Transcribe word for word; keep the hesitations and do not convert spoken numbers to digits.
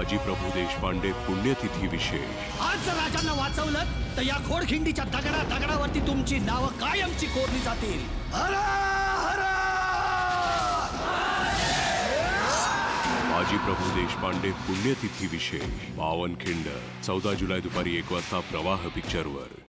माजी प्रभू देशपांडे पुण्यतिथी विशेष। आज जर राजांना वाचवलं तर या खोडखिंडीच्या दगडा दगडावरती तुमची नावं कायमची कोरली जातील। हरा हरा माजी प्रभू देशपांडे पुण्यतिथी विशेष पावनखिंड चौदा जुलै दुपारी एक वाजता प्रवाह पिक्चरवर।